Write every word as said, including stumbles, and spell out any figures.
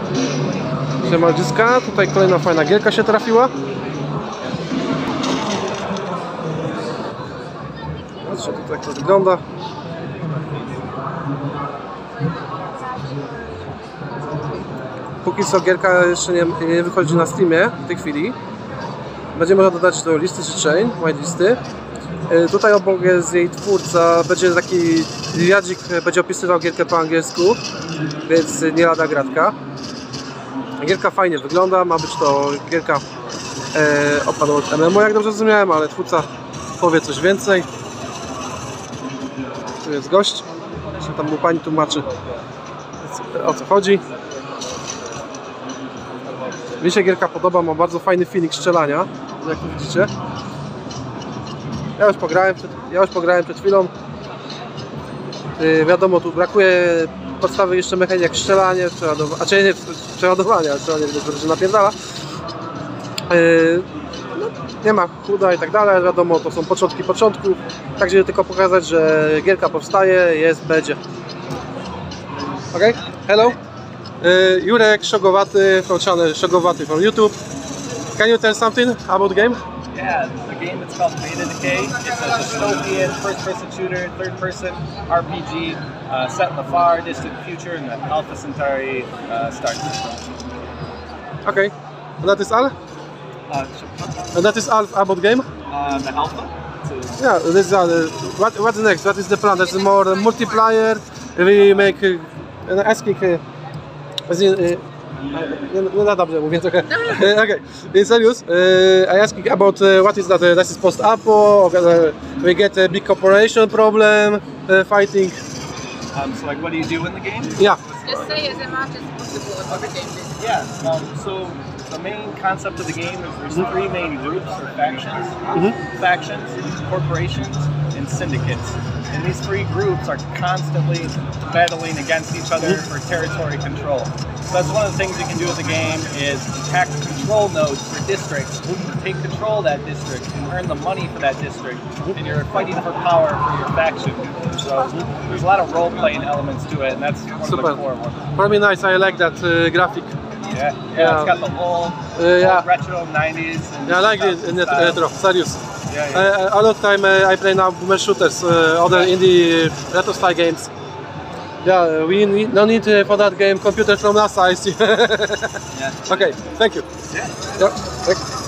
Siemaldziska, tutaj kolejna fajna gierka się trafiła. Patrzcie, tutaj jak to wygląda. Póki co gierka jeszcze nie, nie wychodzi na Steamie w tej chwili. Będzie można dodać do listy czy chain, whitelisty. Tutaj obok jest jej twórca, będzie taki wywiadzik, będzie opisywał gierkę po angielsku, więc nie lada gratka. Gierka fajnie wygląda, ma być to gierka e, oparta od M M O, jak dobrze zrozumiałem, ale twórca powie coś więcej. Tu jest gość, jeszcze tam mu pani tłumaczy, o co chodzi. Mi się gierka podoba, ma bardzo fajny feeling strzelania, jak tu widzicie. Ja już pograłem przed, ja już pograłem przed chwilą. Yy, wiadomo, tu brakuje podstawy jeszcze mechanik jak strzelanie, przeładowanie, a czy nie przeładowanie, ale strzelanie widać, że napierdala. Yy, no, nie ma chuda i tak dalej, wiadomo, to są początki początków. Tak, żeby tylko pokazać, że gierka powstaje, jest, będzie. Ok, hello. Yy, Jurek Szogowaty from channel Szogowaty from YouTube. Can you tell something about the game? Yeah, the game it's called Beta Decay. It's a dystopian first-person shooter, third-person R P G uh, set in the far distant future in the Alpha Centauri uh, star system. Okay, and that is all? Uh, And that is all about game? uh, the Alpha? So, Yeah, this is all. What, what's next? What is the plan? There's more multiplayer. We make uh, asking. Uh, as in, uh, Nie, nie no dobrze mówię trochę. Okay, serious. Uh, I asking about uh, what is that? Uh, this is post-apo. Uh, we get a big corporation problem uh, fighting. um, so, like, what do you do in the game? Yeah. Just say as much as possible about the game. Yeah. Um, so, the main concept of the game is there's three main groups or factions: Mm-hmm. factions, corporations, and syndicates. And these three groups are constantly battling against each other for territory control. So that's one of the things you can do with the game is hack control nodes for districts, take control of that district and earn the money for that district, and you're fighting for power for your faction. So there's a lot of role-playing elements to it, and that's one Super. of the core ones. For me, nice. I like that uh, graphic. Yeah, yeah, Yeah. it's got the whole, Uh, yeah. whole retro nineties. And Yeah, I like it in the style. retro. Serious. Yeah, yeah. Uh, a lot of time uh, I play now boomer shooters, uh, other indie retro style games. Yeah, we need, no need uh, for that game computer from NASA, I see. Yeah. Okay, thank you. Yeah. Yeah, thank-